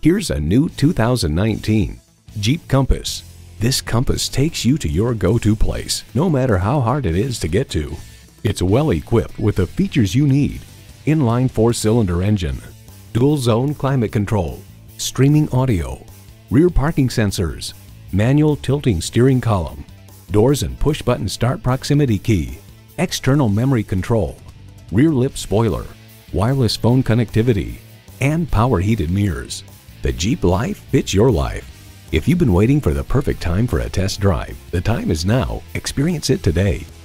Here's a new 2019 Jeep Compass. This Compass takes you to your go-to place, no matter how hard it is to get to. It's well equipped with the features you need: inline 4-cylinder engine, dual zone climate control, streaming audio, rear parking sensors, manual tilting steering column, doors and push-button start proximity key, external memory control, rear lip spoiler, wireless phone connectivity, and power heated mirrors. The Jeep life fits your life. If you've been waiting for the perfect time for a test drive, the time is now. Experience it today.